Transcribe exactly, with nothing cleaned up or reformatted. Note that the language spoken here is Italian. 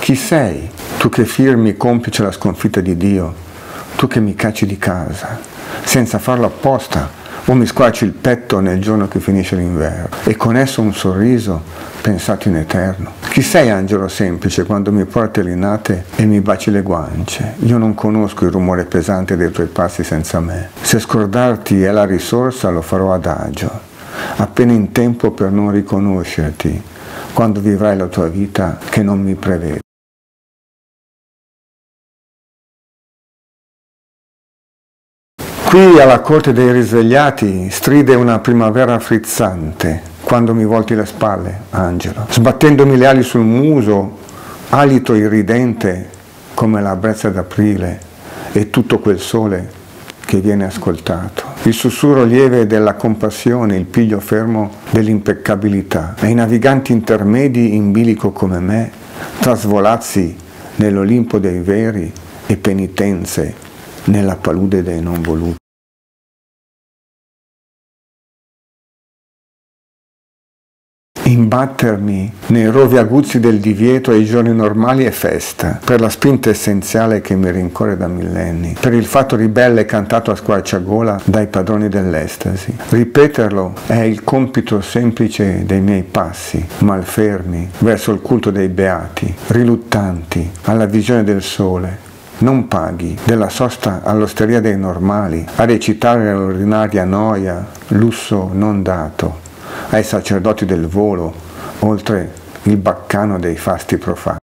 Chi sei? Tu che firmi complice la sconfitta di Dio, tu che mi cacci di casa, senza farlo apposta, o mi squarci il petto nel giorno che finisce l'inverno, e con esso un sorriso pensato in eterno. Chi sei, angelo semplice, quando mi porti le nate e mi baci le guance? Io non conosco il rumore pesante dei tuoi passi senza me. Se scordarti è la risorsa, lo farò adagio, appena in tempo per non riconoscerti, quando vivrai la tua vita che non mi prevede. Qui alla corte dei risvegliati stride una primavera frizzante, quando mi volti le spalle, angelo. Sbattendomi le ali sul muso, alito irridente come la brezza d'aprile e tutto quel sole che viene ascoltato. Il sussurro lieve della compassione, il piglio fermo dell'impeccabilità. E i naviganti intermedi in bilico come me trasvolazzi nell'Olimpo dei veri e penitenze nella palude dei non voluti. Imbattermi nei rovi aguzzi del divieto ai giorni normali è festa, per la spinta essenziale che mi rincorre da millenni, per il fatto ribelle cantato a squarciagola dai padroni dell'estasi. Ripeterlo è il compito semplice dei miei passi, malfermi, verso il culto dei beati, riluttanti alla visione del sole. Non paghi della sosta all'osteria dei normali, a recitare l'ordinaria noia, lusso non dato, ai sacerdoti del volo, oltre il baccano dei fasti profani.